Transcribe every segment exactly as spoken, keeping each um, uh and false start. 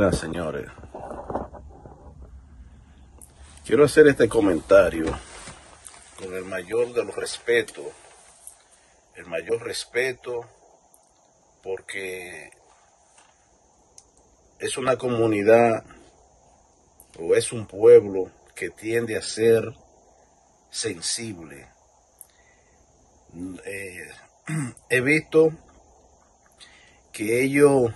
Buenas, señores. Quiero hacer este comentario con el mayor de los respetos, el mayor respeto, porque es una comunidad o es un pueblo que tiende a ser sensible. Eh, he visto que ellos,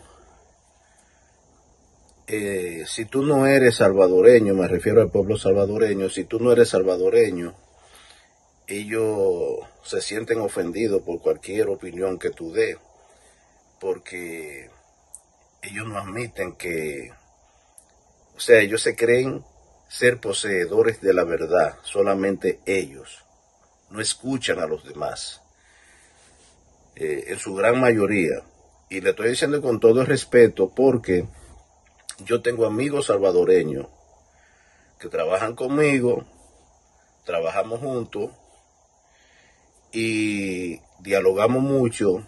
eh, si tú no eres salvadoreño, me refiero al pueblo salvadoreño, si tú no eres salvadoreño, ellos se sienten ofendidos por cualquier opinión que tú des, porque ellos no admiten que, o sea, ellos se creen ser poseedores de la verdad, solamente ellos, no escuchan a los demás, eh, en su gran mayoría. Y le estoy diciendo con todo el respeto porque yo tengo amigos salvadoreños que trabajan conmigo, trabajamos juntos y dialogamos mucho.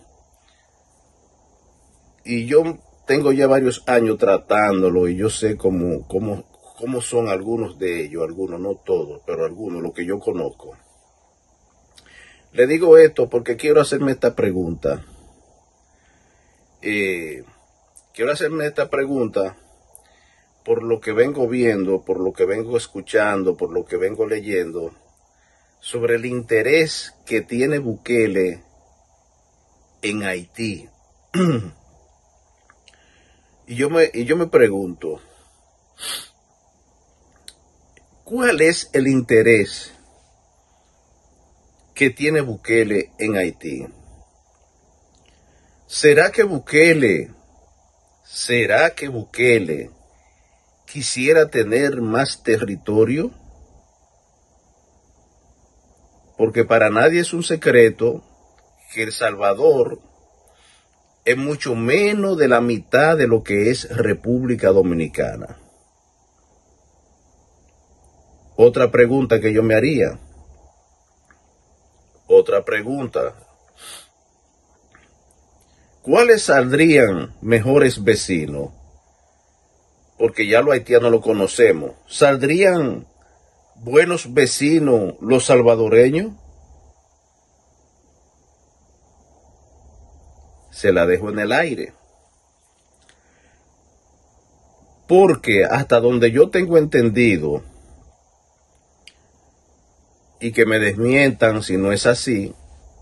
Y yo tengo ya varios años tratándolo y yo sé cómo, cómo, cómo son algunos de ellos, algunos, no todos, pero algunos, los que yo conozco. Le digo esto porque quiero hacerme esta pregunta. Eh, quiero hacerme esta pregunta por lo que vengo viendo, por lo que vengo escuchando, por lo que vengo leyendo, sobre el interés que tiene Bukele en Haití. y, yo me, y yo me pregunto, ¿cuál es el interés que tiene Bukele en Haití? ¿Será que Bukele, será que Bukele quisiera tener más territorio? Porque para nadie es un secreto que El Salvador es mucho menos de la mitad de lo que es República Dominicana. Otra pregunta que yo me haría. Otra pregunta. ¿Cuáles saldrían mejores vecinos? Porque ya los haitianos lo conocemos. ¿Saldrían buenos vecinos los salvadoreños? Se la dejo en el aire. Porque hasta donde yo tengo entendido, y que me desmientan si no es así,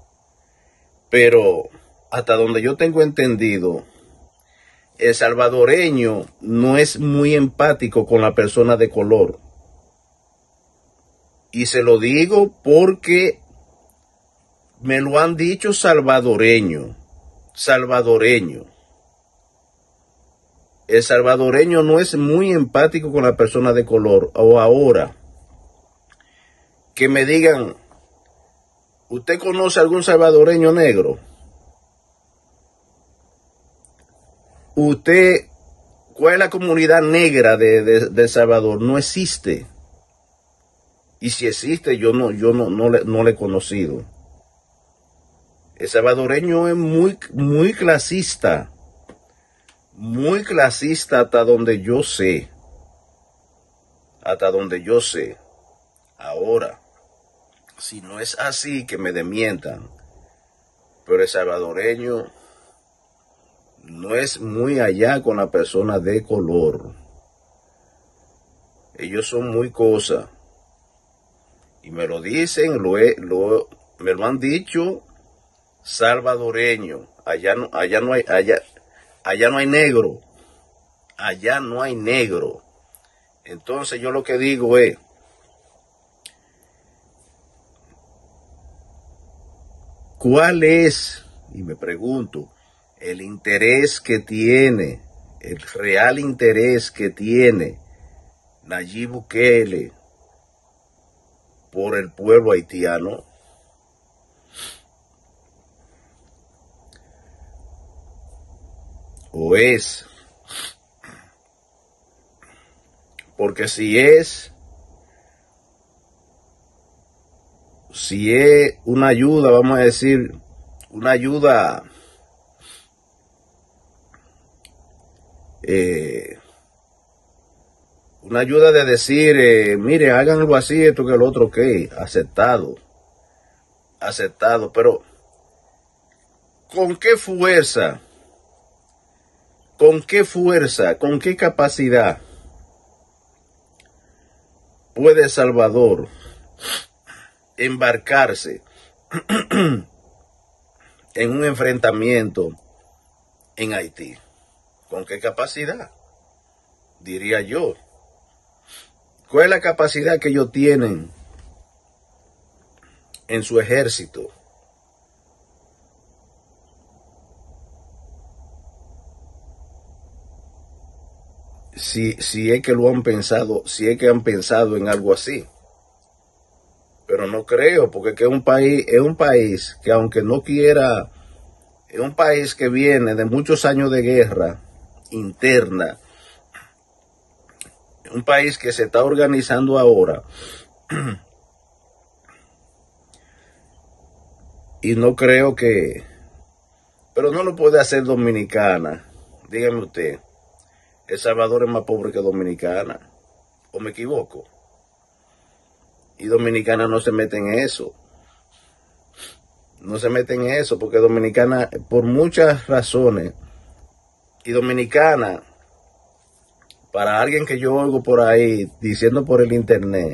pero hasta donde yo tengo entendido, el salvadoreño no es muy empático con la persona de color. Y se lo digo porque me lo han dicho salvadoreño, salvadoreño. El salvadoreño no es muy empático con la persona de color. O ahora, que me digan, ¿usted conoce algún salvadoreño negro? Usted, ¿cuál es la comunidad negra de, de, de El Salvador? No existe. Y si existe, yo no, yo no, no, le, no le he conocido. El salvadoreño es muy, muy clasista. Muy clasista hasta donde yo sé. Hasta donde yo sé. Ahora, si no es así, que me desmientan. Pero el salvadoreño no es muy allá con la persona de color. Ellos son muy cosas. Y me lo dicen, lo, he, lo me lo han dicho salvadoreño. Allá no, allá no hay, allá, allá no hay negro. Allá no hay negro. Entonces yo lo que digo es, ¿cuál es? Y me pregunto, el interés que tiene, el real interés que tiene Nayib Bukele por el pueblo haitiano. ¿O es? Porque si es, si es una ayuda, vamos a decir, una ayuda eh, Una ayuda de decir, eh, mire, háganlo así, esto que el otro, ok, aceptado, aceptado, pero ¿con qué fuerza? ¿Con qué fuerza? ¿Con qué capacidad puede El Salvador embarcarse en un enfrentamiento en Haití? ¿Con qué capacidad? Diría yo. ¿Cuál es la capacidad que ellos tienen en su ejército? Si, si es que lo han pensado, si es que han pensado en algo así. Pero no creo, porque es que es un país, es un país que aunque no quiera, es un país que viene de muchos años de guerra interna, un país que se está organizando ahora. Y no creo que, pero no lo puede hacer Dominicana. Dígame usted, El Salvador es más pobre que Dominicana, ¿o me equivoco? Y Dominicana no se mete en eso. No se mete en eso, porque Dominicana, por muchas razones, y Dominicana, para alguien que yo oigo por ahí, diciendo por el internet,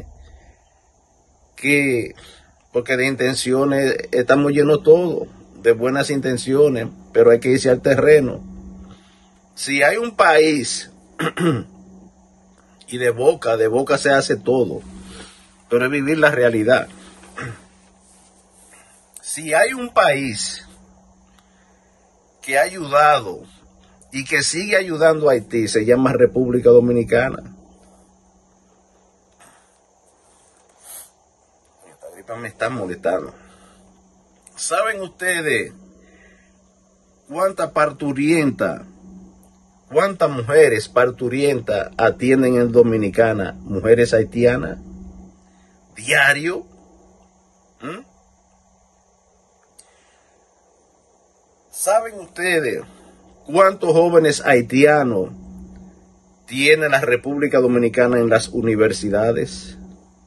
que, porque de intenciones estamos llenos todos, de buenas intenciones, pero hay que irse al terreno. Si hay un país, y de boca, de boca se hace todo, pero es vivir la realidad. Si hay un país que ha ayudado y que sigue ayudando a Haití, se llama República Dominicana. Esta gripa me está molestando. ¿Saben ustedes cuántas parturientas, cuántas mujeres parturientas atienden en Dominicana, mujeres haitianas, diario? ¿Mm? ¿Saben ustedes cuántos jóvenes haitianos tiene la República Dominicana en las universidades?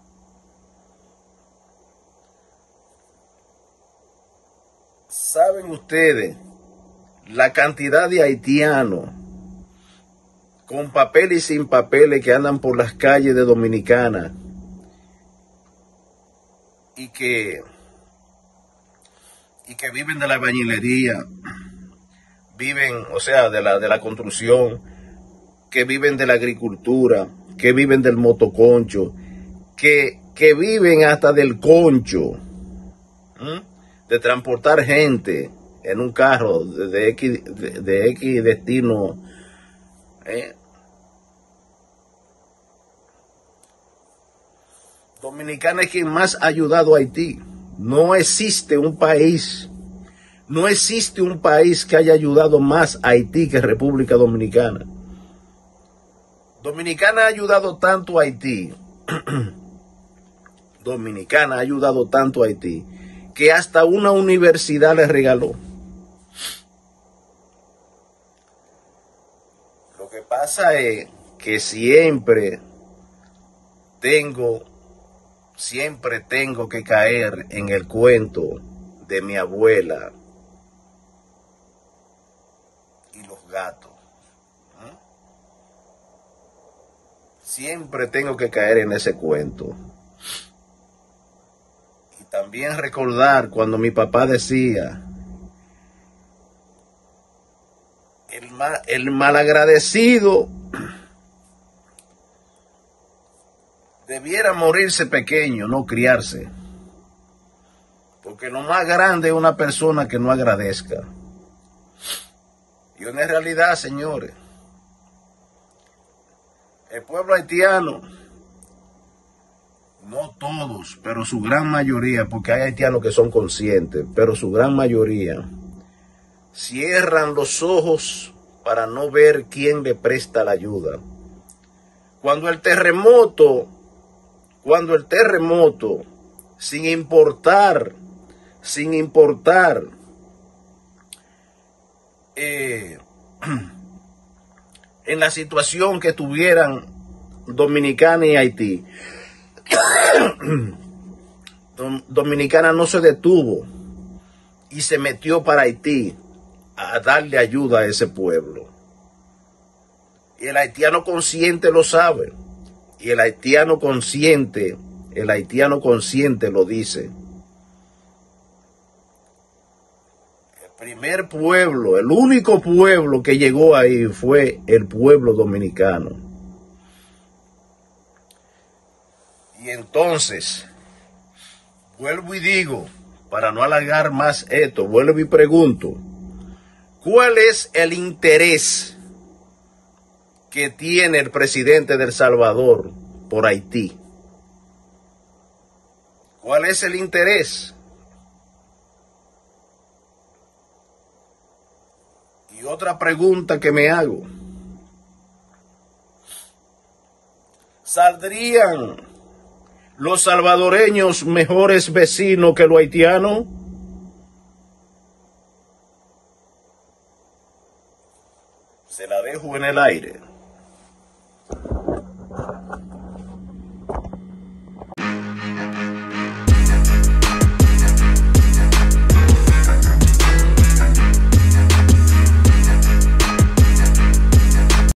¿Saben ustedes la cantidad de haitianos con papel y sin papeles que andan por las calles de Dominicana y que, y que viven de la albañilería, viven, o sea, de la, de la construcción, que viven de la agricultura, que viven del motoconcho, que, que viven hasta del concho, ¿m? de transportar gente en un carro de, de, X, de, de X destino. ¿eh? Dominicana es quien más ha ayudado a Haití. No existe un país, no existe un país que haya ayudado más a Haití que República Dominicana. Dominicana ha ayudado tanto a Haití, Dominicana ha ayudado tanto a Haití, que hasta una universidad le regaló. Lo que pasa es que siempre tengo, siempre tengo que caer en el cuento de mi abuela y los gatos. ¿eh? Siempre tengo que caer en ese cuento. Y también recordar cuando mi papá decía, el, mal, el malagradecido debiera morirse pequeño, no criarse. Porque lo más grande es una persona que no agradezca. Y una realidad, señores. El pueblo haitiano, no todos, pero su gran mayoría, porque hay haitianos que son conscientes, pero su gran mayoría cierran los ojos para no ver quién le presta la ayuda. Cuando el terremoto, cuando el terremoto, sin importar, sin importar, eh, en la situación que tuvieran Dominicana y Haití. Dominicana no se detuvo y se metió para Haití a darle ayuda a ese pueblo. Y el haitiano consciente lo sabe. Y el haitiano consciente, el haitiano consciente lo dice. El primer pueblo, el único pueblo que llegó ahí fue el pueblo dominicano. Y entonces, vuelvo y digo, para no alargar más esto, vuelvo y pregunto, ¿cuál es el interés que tiene el presidente de El Salvador por Haití? ¿Cuál es el interés? Y otra pregunta que me hago, ¿saldrían los salvadoreños mejores vecinos que los haitianos? Se la dejo en el aire.